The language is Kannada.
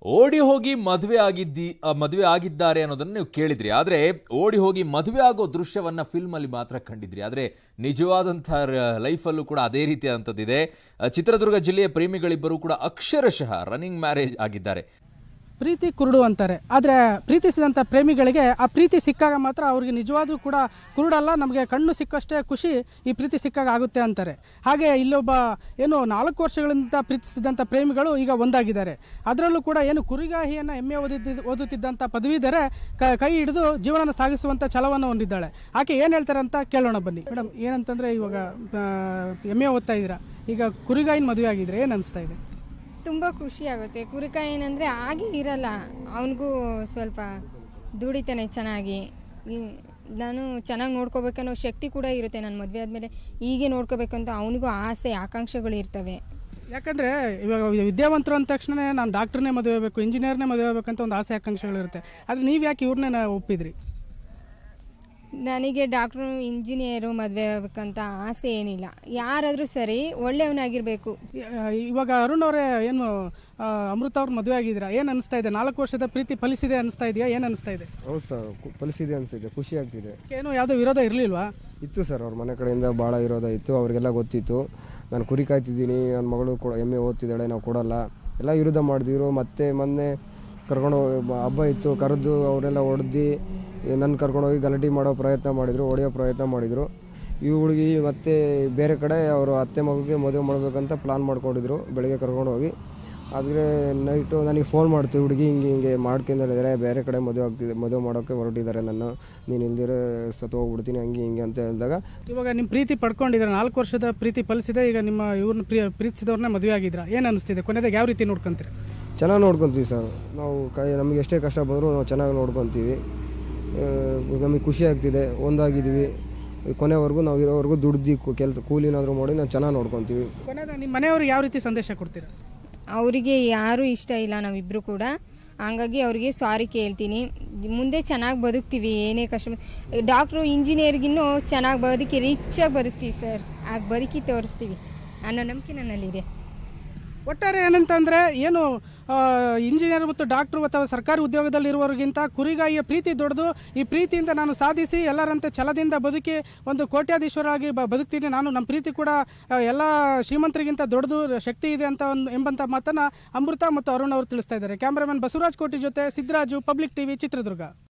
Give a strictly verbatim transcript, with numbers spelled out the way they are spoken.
ಓಡಿ ಹೋಗಿ ಮದುವೆ ಆಗಿದ್ದಿ ಮದುವೆ ಆಗಿದ್ದಾರೆ ಅನ್ನೋದನ್ನ ನೀವು ಕೇಳಿದ್ರಿ. ಆದ್ರೆ ಓಡಿ ಹೋಗಿ ಮದುವೆ ಆಗೋ ದೃಶ್ಯವನ್ನ ಫಿಲ್ಮ್ ಅಲ್ಲಿ ಮಾತ್ರ ಕಂಡಿದ್ರಿ. ಆದ್ರೆ ನಿಜವಾದಂತಹ ಲೈಫ್ ಅಲ್ಲೂ ಕೂಡ ಅದೇ ರೀತಿಯಾದಂಥದ್ದಿದೆ. ಚಿತ್ರದುರ್ಗ ಜಿಲ್ಲೆಯ ಪ್ರೇಮಿಗಳಿಬ್ಬರು ಕೂಡ ಅಕ್ಷರಶಃ ರನ್ನಿಂಗ್ ಮ್ಯಾರೇಜ್ ಆಗಿದ್ದಾರೆ. ಪ್ರೀತಿ ಕುರುಡು ಅಂತಾರೆ, ಆದರೆ ಪ್ರೀತಿಸಿದಂಥ ಪ್ರೇಮಿಗಳಿಗೆ ಆ ಪ್ರೀತಿ ಸಿಕ್ಕಾಗ ಮಾತ್ರ ಅವ್ರಿಗೆ ನಿಜವಾದ್ರೂ ಕೂಡ ಕುರುಡಲ್ಲ, ನಮಗೆ ಕಣ್ಣು ಸಿಕ್ಕಷ್ಟೇ ಖುಷಿ ಈ ಪ್ರೀತಿ ಸಿಕ್ಕಾಗ ಆಗುತ್ತೆ ಅಂತಾರೆ. ಹಾಗೆ ಇಲ್ಲೊಬ್ಬ ಏನು ನಾಲ್ಕು ವರ್ಷಗಳಿಂದ ಪ್ರೀತಿಸಿದಂಥ ಪ್ರೇಮಿಗಳು ಈಗ ಒಂದಾಗಿದ್ದಾರೆ. ಅದರಲ್ಲೂ ಕೂಡ ಏನು ಕುರಿಗಾಹಿಯನ್ನು ಎಮ್ಮೆ ಓದಿದ್ದ ಓದುತ್ತಿದ್ದಂಥ ಪದವೀಧರೆ ಕೈ ಹಿಡಿದು ಜೀವನ ಸಾಗಿಸುವಂಥ ಛಲವನ್ನು ಹೊಂದಿದ್ದಾಳೆ. ಆಕೆ ಏನು ಹೇಳ್ತಾರೆ ಅಂತ ಕೇಳೋಣ ಬನ್ನಿ. ಮೇಡಮ್, ಏನಂತಂದರೆ ಇವಾಗ ಎಮ್ಮೆ ಓದ್ತಾ ಇದ್ದೀರಾ, ಈಗ ಕುರಿಗಾಯಿನ ಮದುವೆ ಆಗಿದ್ರೆ ಏನು ಅನಿಸ್ತಾ ಇದೆ? ತುಂಬ ಖುಷಿ ಆಗುತ್ತೆ. ಕುರಿಕಾಯಿ ಏನಂದರೆ ಹಾಗೆ ಇರಲ್ಲ, ಅವನಿಗೂ ಸ್ವಲ್ಪ ದುಡಿತಾನೆ ಚೆನ್ನಾಗಿ. ನಾನು ಚೆನ್ನಾಗಿ ನೋಡ್ಕೋಬೇಕನ್ನೋ ಶಕ್ತಿ ಕೂಡ ಇರುತ್ತೆ. ನನ್ನ ಮದುವೆ ಆದಮೇಲೆ ಹೀಗೆ ನೋಡ್ಕೋಬೇಕಂತ ಅವನಿಗೂ ಆಸೆ ಆಕಾಂಕ್ಷೆಗಳು ಇರ್ತವೆ. ಯಾಕಂದರೆ ಇವಾಗ ವಿದ್ಯಾವಂತರು ಅಂದ ತಕ್ಷಣ ನಾನು ಡಾಕ್ಟ್ರನ್ನೇ ಮದುವೆ ಆಗಬೇಕು, ಇಂಜಿನಿಯರ್ನೇ ಮದುವೆ ಆಗಬೇಕಂತ ಒಂದು ಆಸೆ ಆಕಾಂಕ್ಷೆಗಳಿರುತ್ತೆ. ಆದರೆ ನೀವು ಯಾಕೆ ಇವ್ರನ್ನೇ ಒಪ್ಪಿದ್ರಿ? ನನಗೆ ಡಾಕ್ಟ್ರು ಇಂಜಿನಿಯರು ಮದುವೆ ಆಗಬೇಕಂತ ಆಸೆ ಏನಿಲ್ಲ, ಯಾರಾದರೂ ಸರಿ ಒಳ್ಳೆಯವನಾಗಿರಬೇಕು. ಇವಾಗ ಅರುಣ್ ಅವರೇ ಏನು ಅಮೃತ ಅವ್ರ ಮದುವೆ ಆಗಿದ್ದೀರಾ, ಏನು ಅನಿಸ್ತಾ ಇದೆ? ನಾಲ್ಕು ವರ್ಷದ ಪ್ರೀತಿ ಫಲಿಸಿದೆ ಅನಿಸ್ತಾ ಇದೆಯಾ? ಏನು ಅನಿಸ್ತಾ ಇದೆ? ಹೌದು ಸರ್, ಫಲಿಸಿದೆ ಅನಿಸಿದೆ, ಖುಷಿ ಆಗ್ತಿದೆ. ಏನು ಯಾವುದೋ ವಿರೋಧ ಇರಲಿಲ್ವಾ? ಇತ್ತು ಸರ್, ಅವ್ರ ಮನೆ ಕಡೆಯಿಂದ ಭಾಳ ವಿರೋಧ ಇತ್ತು, ಅವ್ರಿಗೆಲ್ಲ ಗೊತ್ತಿತ್ತು. ನಾನು ಕುರಿ ಕಾಯ್ತಿದ್ದೀನಿ, ನನ್ನ ಮಗಳು ಕೂಡ ಎಮ್ಮೆ ಓದ್ತಿದ್ದಾಳೆ, ನಾವು ಕೊಡಲ್ಲ ಎಲ್ಲ ವಿರೋಧ ಮಾಡಿದ್ರು. ಮತ್ತೆ ಮೊನ್ನೆ ಕರ್ಕೊಂಡು ಹಬ್ಬ ಇತ್ತು, ಕರೆದು ಅವರೆಲ್ಲ ಹೊಡೆದು ನನ್ನ ಕರ್ಕೊಂಡೋಗಿ ಗಲಾಟೆ ಮಾಡೋ ಪ್ರಯತ್ನ ಮಾಡಿದರು, ಹೊಡೆಯೋ ಪ್ರಯತ್ನ ಮಾಡಿದರು. ಈ ಹುಡುಗಿ ಮತ್ತೆ ಬೇರೆ ಕಡೆ ಅವರು ಅತ್ತೆ ಮಗುಗೆ ಮದುವೆ ಮಾಡಬೇಕಂತ ಪ್ಲಾನ್ ಮಾಡ್ಕೊಂಡಿದ್ರು. ಬೆಳಗ್ಗೆ ಕರ್ಕೊಂಡೋಗಿ ಆದರೆ ನೈಟು ನನಗೆ ಫೋನ್ ಮಾಡ್ತೀವಿ, ಹುಡುಗಿ ಹಿಂಗೆ ಹಿಂಗೆ ಮಾಡ್ಕೊಂಡಿದ್ದಾರೆ, ಬೇರೆ ಕಡೆ ಮದುವೆ ಆಗ್ತಿದೆ, ಮದುವೆ ಮಾಡೋಕ್ಕೆ ಹೊರಟಿದ್ದಾರೆ, ನನ್ನ ನೀನು ಇಲ್ದಿರೋ ಸತ್ತು ಹೋಗ್ಬಿಡ್ತೀನಿ ಹಂಗೆ ಹಿಂಗೆ ಅಂತ ಹೇಳಿದಾಗ, ಇವಾಗ ನಿಮ್ಮ ಪ್ರೀತಿ ಪಡ್ಕೊಂಡಿದ್ದಾರೆ, ನಾಲ್ಕು ವರ್ಷದ ಪ್ರೀತಿ ಫಲಿಸಿದೆ, ಈಗ ನಿಮ್ಮ ಇವ್ರನ್ನ ಪ್ರಿಯ ಪ್ರೀತಿಸಿದವ್ರನ್ನ ಮದುವೆ ಆಗಿದ್ರ, ಏನು ಅನಿಸ್ತಿದೆ? ಕೊನೆದಾಗ ಯಾವ ರೀತಿ ನೋಡ್ಕೊಂತೀರಿ? ಚೆನ್ನಾಗಿ ನೋಡ್ಕೊತೀವಿ ಸರ್ ನಾವು. ಕೈ ನಮಗೆ ಎಷ್ಟೇ ಕಷ್ಟ ಬಂದರೂ ನಾವು ಚೆನ್ನಾಗಿ ನೋಡ್ಕೊತೀವಿ. ನಮಗೆ ಖುಷಿ ಆಗ್ತಿದೆ, ಒಂದಾಗಿದ್ದೀವಿ, ಕೊನೆವರೆಗೂ ನಾವು ಇರೋವರೆಗೂ ದುಡ್ದು ಕೆಲಸ ಕೂಲಿನಾದರೂ ಮಾಡಿ ನಾವು ಚೆನ್ನಾಗಿ ನೋಡ್ಕೊತೀವಿ. ಕೊನೆದಾಗ ನಿಮ್ಮ ಮನೆಯವ್ರಿಗೆ ಯಾವ ರೀತಿ ಸಂದೇಶ ಕೊಡ್ತೀರಾ? ಅವರಿಗೆ ಯಾರೂ ಇಷ್ಟ ಇಲ್ಲ ನಾವಿಬ್ಬರು ಕೂಡ, ಹಂಗಾಗಿ ಅವರಿಗೆ ಸಾರಿ ಕೇಳ್ತೀನಿ. ಮುಂದೆ ಚೆನ್ನಾಗಿ ಬದುಕ್ತೀವಿ, ಏನೇ ಕಷ್ಟ. ಡಾಕ್ಟ್ರು ಇಂಜಿನಿಯರ್ಗಿನ್ನೂ ಚೆನ್ನಾಗಿ ಬದುಕಿ ರಿಚಾಗಿ ಬದುಕ್ತೀವಿ ಸರ್, ಆಗ ಬದುಕಿ ತೋರಿಸ್ತೀವಿ ಅನ್ನೋ ನಂಬಿಕೆ ನನ್ನಲ್ಲಿದೆ. ಒಟ್ಟಾರೆ ಏನಂತಂದರೆ ಏನು ಇಂಜಿನಿಯರ್ ಮತ್ತು ಡಾಕ್ಟ್ರು ಅಥವಾ ಸರ್ಕಾರಿ ಉದ್ಯೋಗದಲ್ಲಿರುವವರಿಗಿಂತ ಕುರಿಗಾಯಿಯ ಪ್ರೀತಿ ದೊಡ್ಡದು. ಈ ಪ್ರೀತಿಯಿಂದ ನಾನು ಸಾಧಿಸಿ ಎಲ್ಲರಂತೆ ಛಲದಿಂದ ಬದುಕಿ ಒಂದು ಕೋಟ್ಯಾಧೀಶ್ವರಾಗಿ ಬ ಬದುಕ್ತೀನಿ ನಾನು, ನಮ್ಮ ಪ್ರೀತಿ ಕೂಡ ಎಲ್ಲ ಶ್ರೀಮಂತರಿಗಿಂತ ದೊಡ್ಡದು, ಶಕ್ತಿ ಇದೆ ಅಂತ ಎಂಬಂಥ ಮಾತನ್ನು ಅಮೃತ ಮತ್ತು ಅರುಣ್ ಅವರು ತಿಳಿಸ್ತಾ ಇದ್ದಾರೆ. ಕ್ಯಾಮ್ರಾಮನ್ ಬಸವರಾಜ್ ಕೋಟಿ ಜೊತೆ ಸಿದ್ದರಾಜು, ಪಬ್ಲಿಕ್ ಟಿವಿ, ಚಿತ್ರದುರ್ಗ.